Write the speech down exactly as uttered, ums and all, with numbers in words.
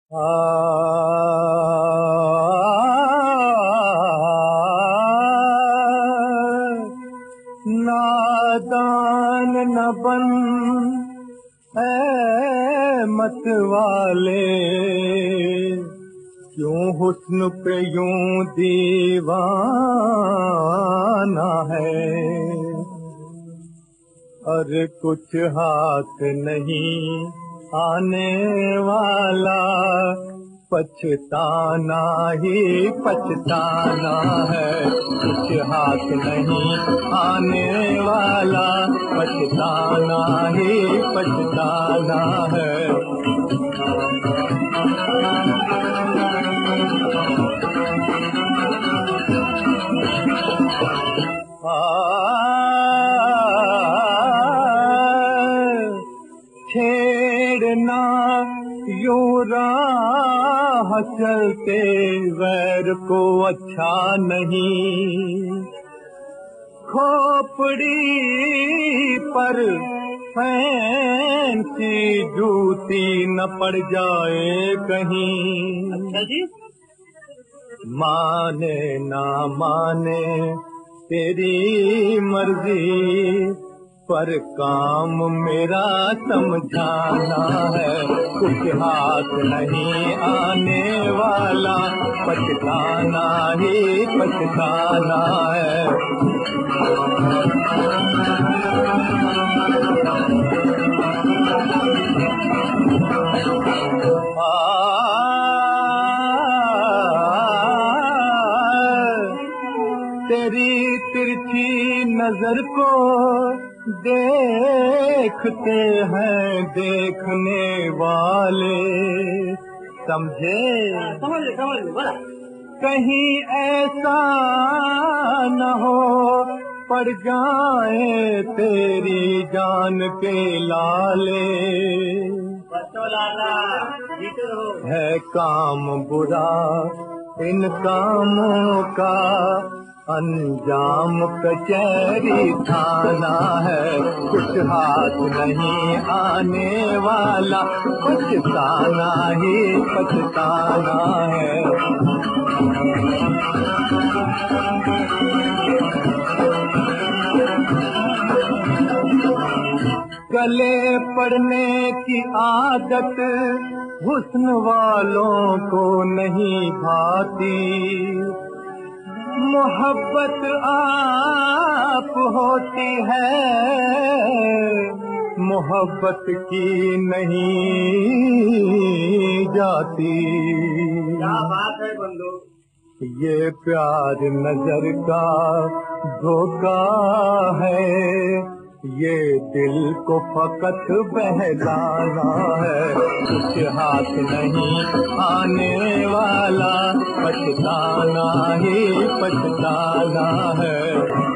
आ, नादान न बन ऐ मत वाले, क्यों हुस्न पे यूं दीवाना है। अरे कुछ हाथ नहीं आने वाला, पछताना ही पछताना है। कुछ हाथ नहीं आने वाला, पछताना ही पछताना है। छेड़ना यूं राह चलते वैर को अच्छा नहीं, खोपड़ी पर फैंसी जूती न पड़ जाए कहीं। अच्छा जी। माने ना माने तेरी मर्जी, पर काम मेरा समझाना है। कुछ हाथ नहीं आने वाला, पछताना ही पछताना है। आ, तेरी तिरछी नजर को देखते हैं देखने वाले, समझे? समझ ले समझ ले बोला। कहीं ऐसा न हो पड़ जाए तेरी जान के लाले। बच्चों लाला जीते रहो। है काम बुरा इन कामों का, अंजाम कचहरी थाना है। कुछ हाथ नहीं आने वाला, पछताना ही पछताना है। गले पड़ने की आदत हुस्न वालों को नहीं भाती, मोहब्बत आप होती है मोहब्बत की नहीं जाती। क्या बात है बंधु। ये प्यार नजर का धोखा है, ये दिल को फकत बहलाना है। कुछ हाथ नहीं आने वाला, पछताना ही पछताना है।